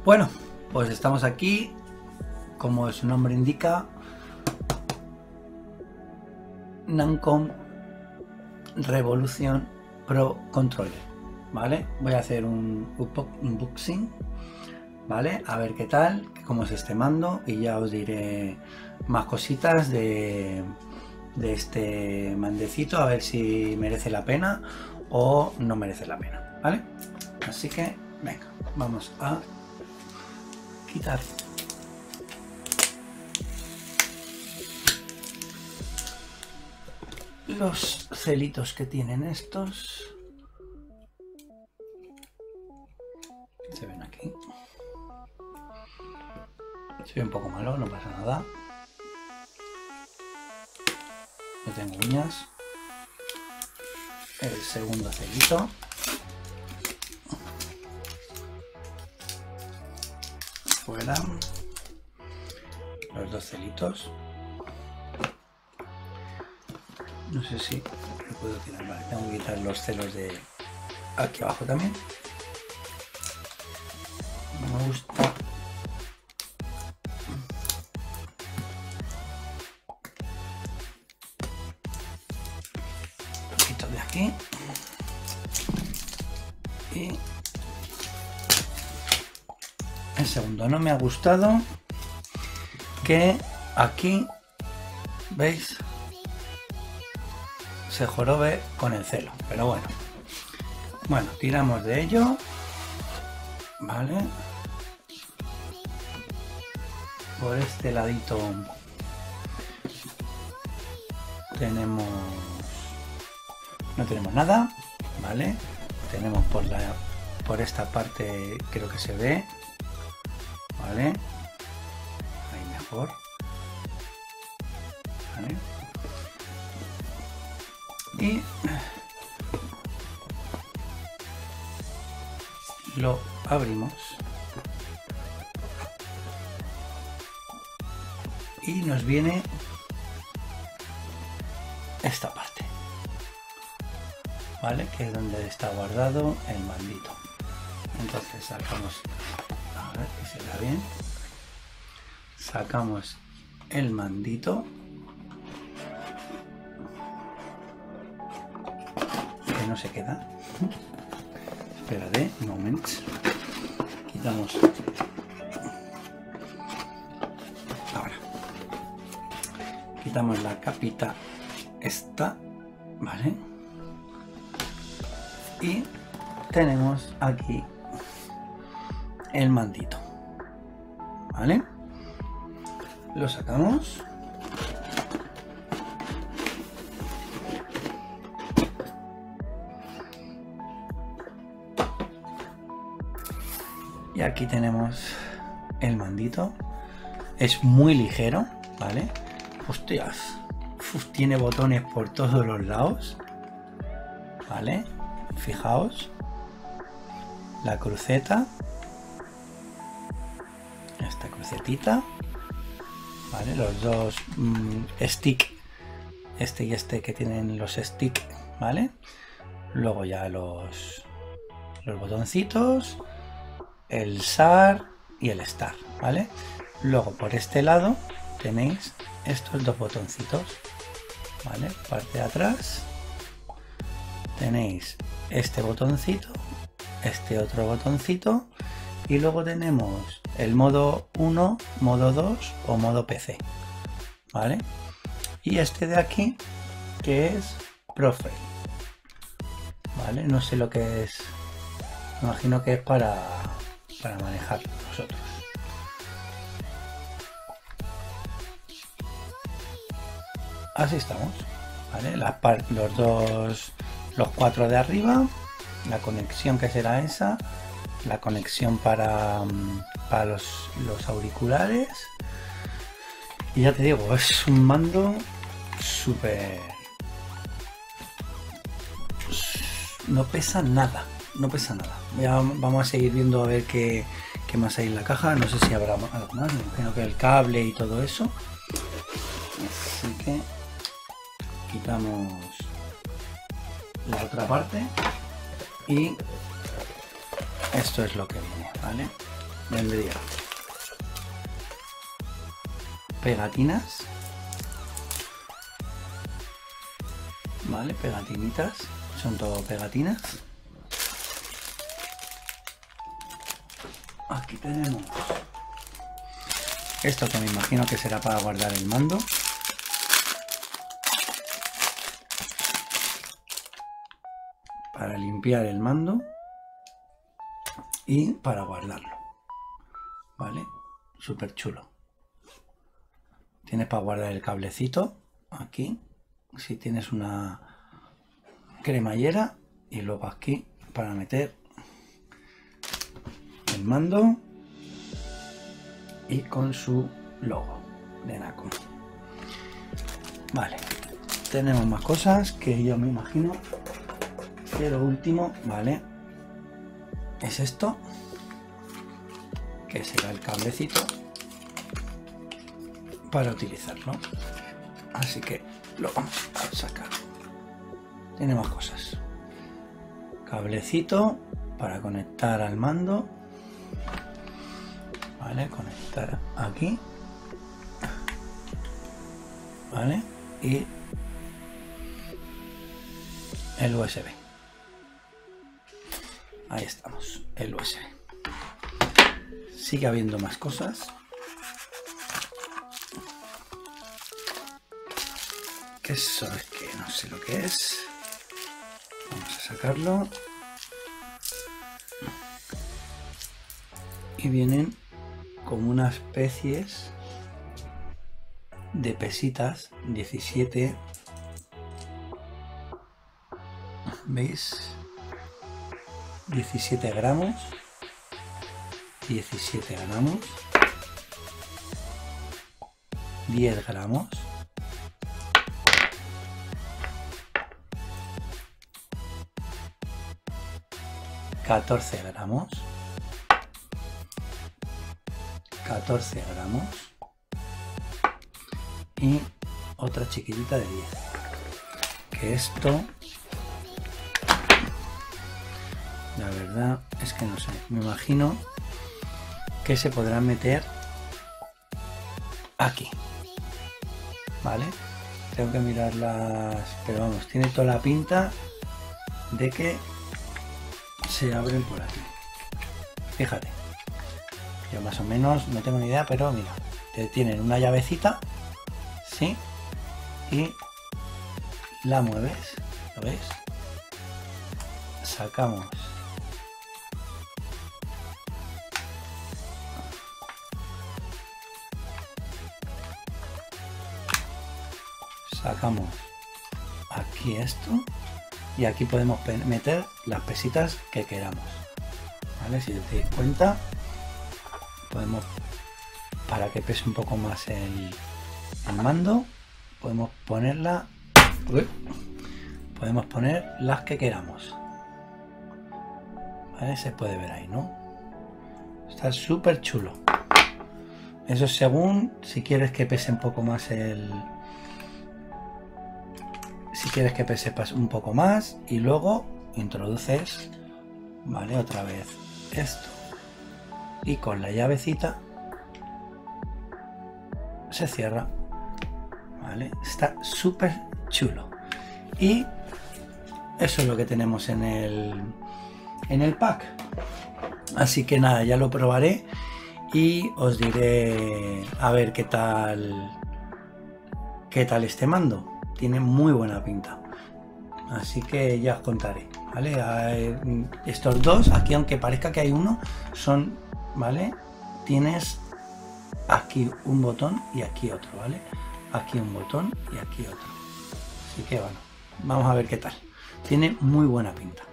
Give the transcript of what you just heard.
Bueno, pues estamos aquí, como su nombre indica, Namco Revolution Pro Controller, ¿vale? Voy a hacer un unboxing, ¿vale? A ver qué tal, cómo es este mando, y ya os diré más cositas de este mandecito, a ver si merece la pena o no merece la pena, ¿vale? Así que, venga, vamos a quitar los celitos que tienen estos. Se ven aquí. Se ve un poco malo, no pasa nada. No tengo uñas. El segundo celito. Fuera. Los dos celitos. No sé si lo puedo quitar. Vale, tengo que quitar los celos de aquí abajo también. No me gusta. Lo quito de aquí. Y el segundo, no me ha gustado que aquí, ¿veis? Se jorobe con el celo, pero bueno, tiramos de ello, vale. Por este ladito no tenemos nada, vale. Tenemos por esta parte, creo que se ve, vale, ahí mejor, vale. Y lo abrimos y nos viene esta parte, vale, que es donde está guardado el mandito. Entonces sacamos, a ver que se vea bien, sacamos el mandito, que no se queda. Espérate un momento, quitamos ahora, quitamos la capita esta, vale, y tenemos aquí el mandito, vale. Lo sacamos. Y aquí tenemos el mandito. Es muy ligero, ¿vale? Hostias. Tiene botones por todos los lados, ¿vale? Fijaos. La cruceta. Esta crucetita. ¿Vale? Los dos stick. Este y este que tienen los stick, ¿vale? Luego ya los botoncitos. El SAR y el STAR, ¿vale? Luego por este lado tenéis estos dos botoncitos, ¿vale? Parte de atrás tenéis este botoncito, este otro botoncito, y luego tenemos el modo 1, modo 2 o modo PC, ¿vale? Y este de aquí, que es Profile, ¿vale? No sé lo que es, me imagino que es para manejar nosotros. Así estamos, ¿vale? Los cuatro de arriba, la conexión que será esa, la conexión para los auriculares, y ya te digo, es un mando súper, no pesa nada. No pesa nada. Ya vamos a seguir viendo a ver qué más hay en la caja. No sé si habrá algo más. Me imagino que el cable y todo eso. Así que quitamos la otra parte y esto es lo que viene, ¿vale? vendría pegatinas, vale, pegatinitas, son todo pegatinas. Aquí tenemos esto, que me imagino que será para guardar el mando. Para limpiar el mando y para guardarlo, vale, súper chulo. Tienes para guardar el cablecito aquí, si tienes una cremallera, y luego aquí para meter el mando y con su logo de Nacon. Vale, tenemos más cosas que yo me imagino. Y lo último, vale, es esto, que será el cablecito para utilizarlo. Así que lo vamos a sacar. Tiene más cosas. Cablecito para conectar al mando. Vale, conectar aquí. Vale, y el USB. Ahí estamos, el USB. Sigue habiendo más cosas. Que eso es que no sé lo que es. Vamos a sacarlo. Y vienen como unas especies de pesitas, 17. ¿Veis? 17 gramos, 17 gramos, 10 gramos, 14 gramos, 14 gramos y otra chiquitita de 10. Que esto, la verdad es que no sé, me imagino que se podrán meter aquí, ¿vale? Tengo que mirarlas, pero vamos, tiene toda la pinta de que se abren por aquí. Fíjate, yo más o menos no tengo ni idea, pero mira, tienen una llavecita, ¿sí? Y la mueves, ¿lo ves? Sacamos aquí esto, y aquí podemos meter las pesitas que queramos, ¿vale? Si te das cuenta, podemos, para que pese un poco más el mando, podemos ponerla, podemos poner las que queramos, ¿vale? Se puede ver ahí, ¿no? Está súper chulo. Eso es según si quieres que pese un poco más si quieres que pese un poco más, y luego introduces, vale, otra vez esto, y con la llavecita se cierra, vale. Está súper chulo. Y eso es lo que tenemos en el pack. Así que nada, ya lo probaré y os diré a ver qué tal este mando. Tiene muy buena pinta, así que ya os contaré, ¿vale? Estos dos aquí, aunque parezca que hay uno, son, ¿vale? Tienes aquí un botón y aquí otro, ¿vale? Aquí un botón y aquí otro. Así que bueno, vamos a ver qué tal. Tiene muy buena pinta.